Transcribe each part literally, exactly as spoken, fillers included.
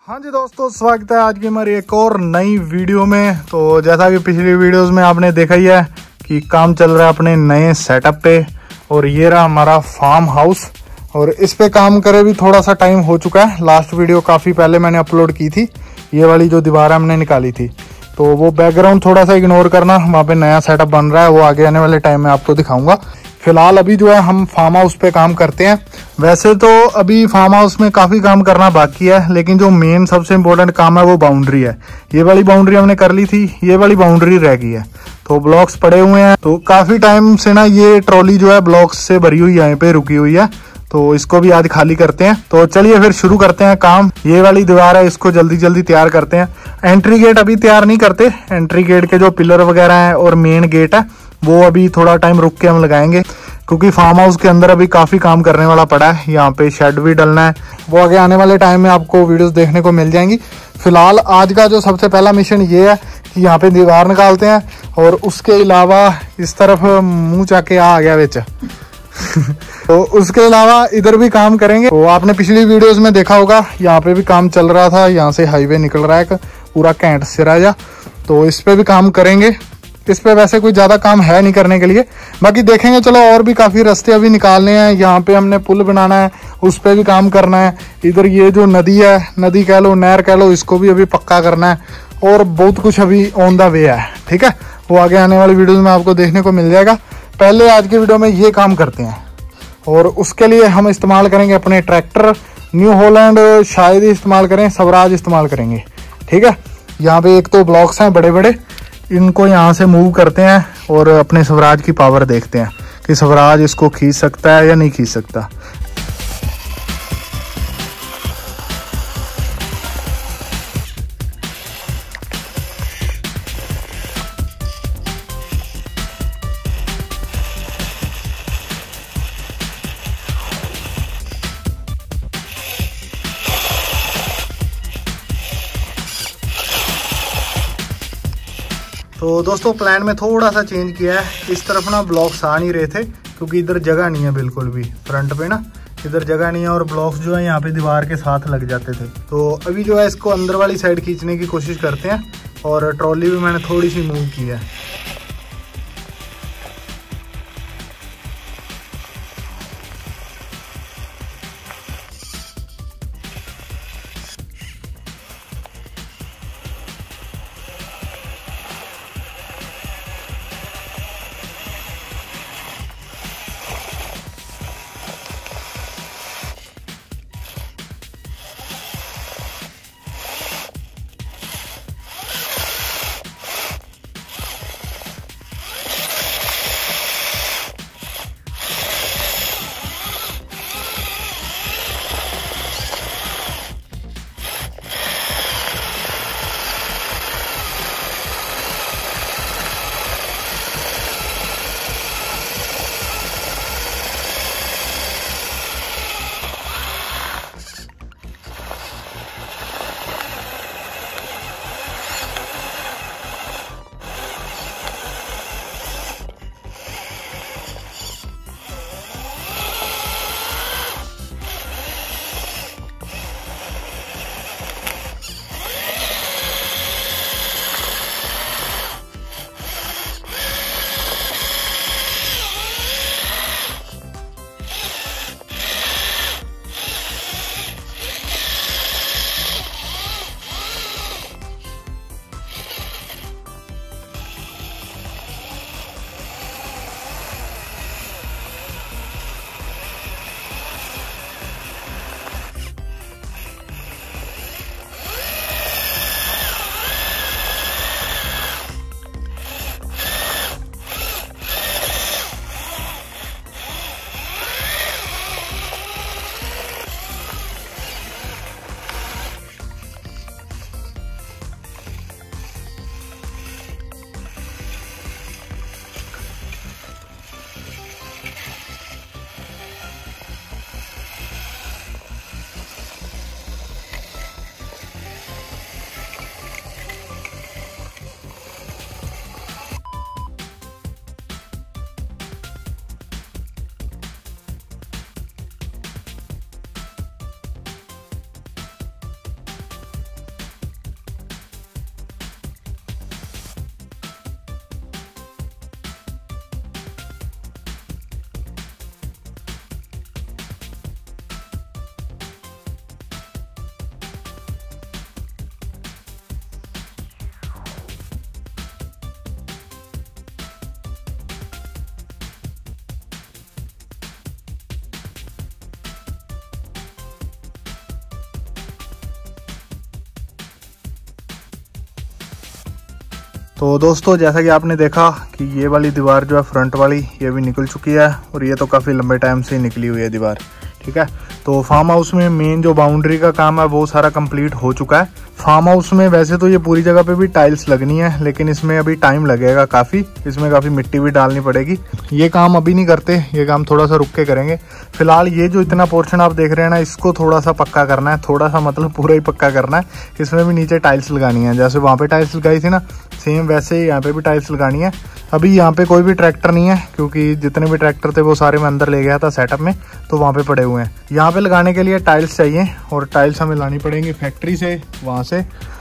हाँ जी दोस्तों, स्वागत है आज की हमारी एक और नई वीडियो में। तो जैसा कि पिछली वीडियोस में आपने देखा ही है कि काम चल रहा है अपने नए सेटअप पे, और ये रहा हमारा फार्म हाउस। और इस पे काम करे भी थोड़ा सा टाइम हो चुका है। लास्ट वीडियो काफ़ी पहले मैंने अपलोड की थी, ये वाली जो दीवार हमने निकाली थी। तो वो बैकग्राउंड थोड़ा सा इग्नोर करना, वहाँ पे नया सेटअप बन रहा है, वो आगे आने वाले टाइम में आपको दिखाऊंगा। फिलहाल अभी जो है हम फार्म हाउस पे काम करते हैं। वैसे तो अभी फार्म हाउस में काफ़ी काम करना बाकी है, लेकिन जो मेन सबसे इम्पोर्टेंट काम है वो बाउंड्री है। ये वाली बाउंड्री हमने कर ली थी, ये वाली बाउंड्री रह गई है। तो ब्लॉक्स पड़े हुए हैं, तो काफ़ी टाइम से ना ये ट्रॉली जो है ब्लॉक्स से भरी हुई यहाँ पे रुकी हुई है, तो इसको भी आज खाली करते हैं। तो चलिए फिर शुरू करते हैं काम। ये वाली दीवार है, इसको जल्दी जल्दी तैयार करते हैं। एंट्री गेट अभी तैयार नहीं करते, एंट्री गेट के जो पिलर वगैरह हैं और मेन गेट है वो अभी थोड़ा टाइम रुक के हम लगाएंगे, क्योंकि फार्म हाउस के अंदर अभी काफ़ी काम करने वाला पड़ा है। यहाँ पे शेड भी डलना है, वो आगे आने वाले टाइम में आपको वीडियोस देखने को मिल जाएंगी। फिलहाल आज का जो सबसे पहला मिशन ये है कि यहाँ पे दीवार निकालते हैं, और उसके अलावा इस तरफ मुँह चाके आ गया बेच तो उसके अलावा इधर भी काम करेंगे। तो आपने पिछली वीडियोस में देखा होगा, यहाँ पे भी काम चल रहा था। यहाँ से हाईवे निकल रहा है एक पूरा कैंट सिराजा, तो इस पे भी काम करेंगे। इस पे वैसे कोई ज़्यादा काम है नहीं करने के लिए, बाकी देखेंगे। चलो और भी काफ़ी रास्ते अभी निकालने हैं। यहाँ पे हमने पुल बनाना है, उस पर भी काम करना है। इधर ये जो नदी है, नदी कह लो नहर कह लो, इसको भी अभी पक्का करना है, और बहुत कुछ अभी ऑन द वे है। ठीक है, वो आगे आने वाली वीडियोज़ में आपको देखने को मिल जाएगा। पहले आज की वीडियो में ये काम करते हैं, और उसके लिए हम इस्तेमाल करेंगे अपने ट्रैक्टर। न्यू हॉलैंड शायद ही इस्तेमाल करें, स्वराज इस्तेमाल करेंगे। ठीक है, यहाँ पे एक तो ब्लॉक्स हैं बड़े बड़े, इनको यहाँ से मूव करते हैं और अपने स्वराज की पावर देखते हैं कि स्वराज इसको खींच सकता है या नहीं खींच सकता। तो दोस्तों प्लान में थोड़ा सा चेंज किया है। इस तरफ ना ब्लॉक्स आ नहीं रहे थे, क्योंकि इधर जगह नहीं है बिल्कुल भी, फ्रंट पे ना इधर जगह नहीं है, और ब्लॉक्स जो है यहाँ पे दीवार के साथ लग जाते थे। तो अभी जो है इसको अंदर वाली साइड खींचने की कोशिश करते हैं, और ट्रॉली भी मैंने थोड़ी सी मूव की है। तो दोस्तों जैसा कि आपने देखा कि ये वाली दीवार जो है फ्रंट वाली ये भी निकल चुकी है और ये तो काफ़ी लंबे टाइम से निकली हुई है दीवार। ठीक है, तो फार्म हाउस में मेन जो बाउंड्री का काम है वो सारा कंप्लीट हो चुका है। फार्म हाउस में वैसे तो ये पूरी जगह पे भी टाइल्स लगनी है, लेकिन इसमें अभी टाइम लगेगा काफ़ी, इसमें काफ़ी मिट्टी भी डालनी पड़ेगी। ये काम अभी नहीं करते, ये काम थोड़ा सा रुक के करेंगे। फिलहाल ये जो इतना पोर्शन आप देख रहे हैं ना, इसको थोड़ा सा पक्का करना है, थोड़ा सा मतलब पूरा ही पक्का करना है। इसमें भी नीचे टाइल्स लगानी है, जैसे वहाँ पे टाइल्स लगाई थी ना, सेम वैसे ही यहाँ पे भी टाइल्स लगानी है। अभी यहाँ पे कोई भी ट्रैक्टर नहीं है, क्योंकि जितने भी ट्रैक्टर थे वो सारे मैं अंदर ले गया था सेटअप में, तो वहाँ पे पड़े हुए हैं। यहाँ पे लगाने के लिए टाइल्स चाहिए और टाइल्स हमें लानी पड़ेंगी फैक्ट्री से, वहाँ से।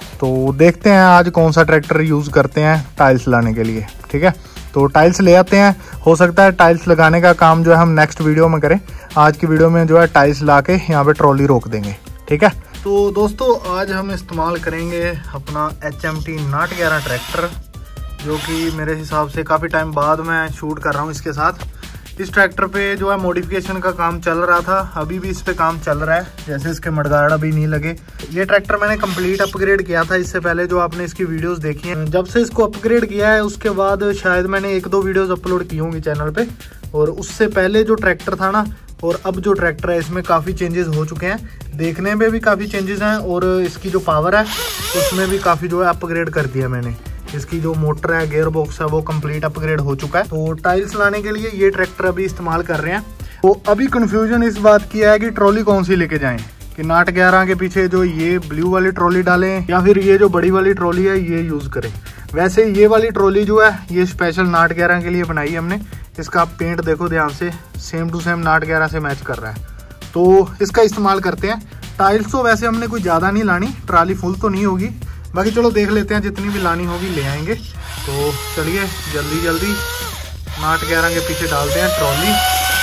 तो देखते हैं आज कौन सा ट्रैक्टर यूज़ करते हैं टाइल्स लाने के लिए। ठीक है, तो टाइल्स ले आते हैं। हो सकता है टाइल्स लगाने का काम जो है हम नेक्स्ट वीडियो में करें। आज की वीडियो में जो है टाइल्स ला के यहाँ पे ट्रॉली रोक देंगे। ठीक है, तो दोस्तों आज हम इस्तेमाल करेंगे अपना एच एम टी नाट ग्यारह ट्रैक्टर, जो कि मेरे हिसाब से काफ़ी टाइम बाद मैं शूट कर रहा हूँ इसके साथ। इस ट्रैक्टर पे जो है मॉडिफिकेशन का काम चल रहा था, अभी भी इस पे काम चल रहा है, जैसे इसके मडगाड़ अभी नहीं लगे। ये ट्रैक्टर मैंने कंप्लीट अपग्रेड किया था इससे पहले, जो आपने इसकी वीडियोस देखी हैं। जब से इसको अपग्रेड किया है उसके बाद शायद मैंने एक दो वीडियोस अपलोड की होंगी चैनल पे, और उससे पहले जो ट्रैक्टर था ना और अब जो ट्रैक्टर है इसमें काफ़ी चेंजेस हो चुके हैं, देखने में भी काफ़ी चेंजेस हैं, और इसकी जो पावर है उसमें भी काफ़ी जो है अपग्रेड कर दिया मैंने। इसकी जो मोटर है, गियर बॉक्स है, वो कंप्लीट अपग्रेड हो चुका है। तो टाइल्स लाने के लिए ये ट्रैक्टर अभी इस्तेमाल कर रहे हैं। तो अभी कंफ्यूजन इस बात की है कि ट्रॉली कौन सी लेके जाएं, कि नाट ग्यारह के पीछे जो ये ब्लू वाली ट्रॉली डालें या फिर ये जो बड़ी वाली ट्रॉली है ये यूज़ करें। वैसे ये वाली ट्रॉली जो है ये स्पेशल नाट ग्यारह के लिए बनाई है हमने। इसका पेंट देखो ध्यान से, सेम टू सेम नाट ग्यारह से मैच कर रहा है, तो इसका इस्तेमाल करते हैं। टाइल्स तो वैसे हमने कोई ज़्यादा नहीं लानी, ट्राली फुल तो नहीं होगी, बाकी चलो देख लेते हैं, जितनी भी लानी होगी ले आएंगे। तो चलिए जल्दी जल्दी नाट ग्यारह के पीछे डालते हैं ट्रॉली।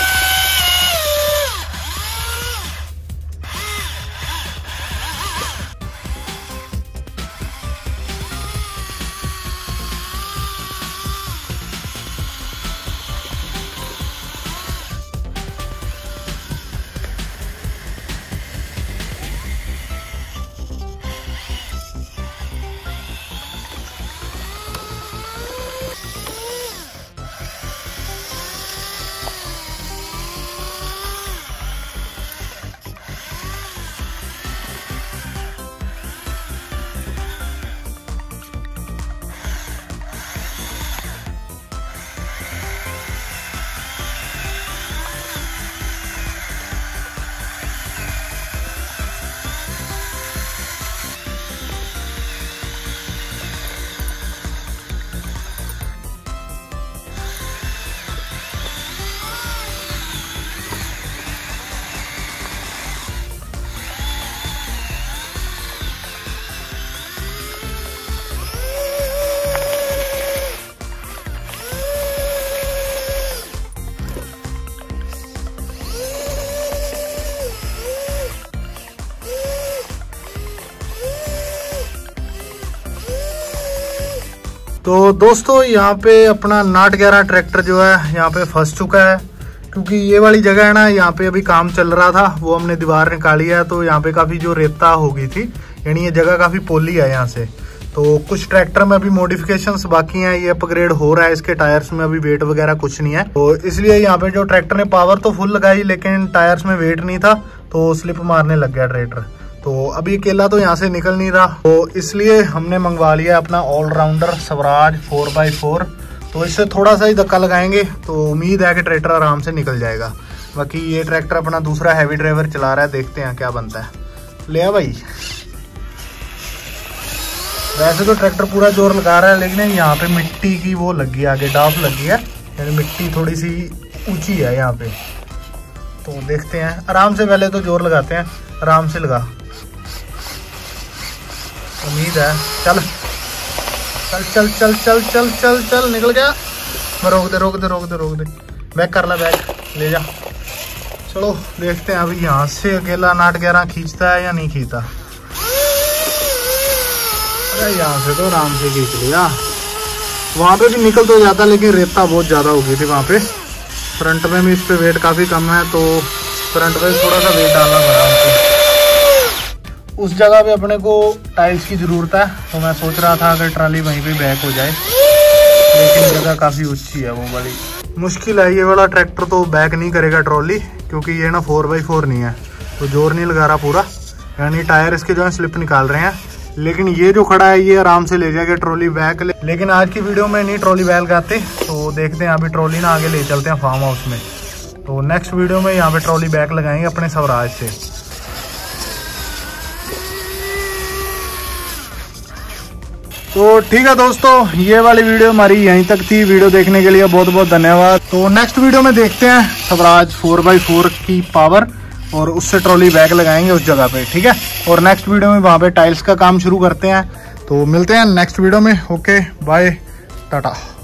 तो दोस्तों यहाँ पे अपना नाट ग्यारह ट्रैक्टर जो है यहाँ पे फंस चुका है, क्योंकि ये वाली जगह है ना, यहाँ पे अभी काम चल रहा था, वो हमने दीवार निकाली है, तो यहाँ पे काफ़ी जो रेता हो गई थी, यानी ये जगह काफ़ी पोली है यहाँ से। तो कुछ ट्रैक्टर में अभी मॉडिफिकेशंस बाकी हैं, ये अपग्रेड हो रहा है, इसके टायर्स में अभी वेट वगैरह कुछ नहीं है, तो इसलिए यहाँ पे जो ट्रैक्टर ने पावर तो फुल लगाई लेकिन टायर्स में वेट नहीं था, तो स्लिप मारने लग गया ट्रैक्टर। तो अभी अकेला तो यहाँ से निकल नहीं रहा, तो इसलिए हमने मंगवा लिया अपना allrounder Swaraj four by four. तो इससे थोड़ा सा ही धक्का लगाएंगे तो उम्मीद है कि ट्रैक्टर आराम से निकल जाएगा। बाकी ये ट्रैक्टर अपना दूसरा हैवी ड्राइवर चला रहा है, देखते हैं क्या बनता है। ले आ भाई। वैसे तो ट्रैक्टर पूरा जोर लगा रहा है, लेकिन यहाँ पे मिट्टी की वो लगी है, आगे डाफ लगी है, यानी मिट्टी थोड़ी सी ऊंची है यहाँ पे। तो देखते हैं, आराम से पहले तो जोर लगाते हैं, आराम से लगा, उम्मीद है। चल चल चल चल चल चल चल चल निकल गया। मैं रोक दे रोक दे रोक दे रोक दे बैक कर ला, बैक ले जा। चलो देखते हैं अभी यहाँ से अकेला नाट ग्यारह खींचता है या नहीं खींचता। अरे यहाँ से तो आराम से खींच लिया, वहाँ पे भी निकल तो जाता, लेकिन रेता बहुत ज़्यादा हो गई थी वहाँ पे। फ्रंट में भी इस पे वेट काफ़ी कम है, तो फ्रंट में थोड़ा सा वेट डालना पड़ा हमको। उस जगह पे अपने को टाइल्स की ज़रूरत है, तो मैं सोच रहा था अगर ट्राली वहीं पे बैक हो जाए, लेकिन जगह काफ़ी ऊंची है वो वाली। मुश्किल है, ये वाला ट्रैक्टर तो बैक नहीं करेगा ट्रॉली, क्योंकि ये ना फोर बाई फोर नहीं है, तो जोर नहीं लगा रहा पूरा, यानी टायर इसके जो है स्लिप निकाल रहे हैं। लेकिन ये जो खड़ा है ये आराम से ले जाएगा ट्रॉली बैक ले। लेकिन आज की वीडियो में नहीं ट्रॉली बैक लगाते, तो देखते हैं अभी ट्रॉली ना आगे ले चलते हैं फार्म हाउस में। तो नेक्स्ट वीडियो में यहाँ पे ट्रॉली बैक लगाएंगे अपने स्वराज से। तो ठीक है दोस्तों, ये वाली वीडियो हमारी यहीं तक थी। वीडियो देखने के लिए बहुत बहुत धन्यवाद। तो नेक्स्ट वीडियो में देखते हैं स्वराज फोर बाई फोर की पावर, और उससे ट्रॉली बैग लगाएंगे उस जगह पे, ठीक है। और नेक्स्ट वीडियो में वहाँ पे टाइल्स का काम शुरू करते हैं। तो मिलते हैं नेक्स्ट वीडियो में। Okay bye, Tata.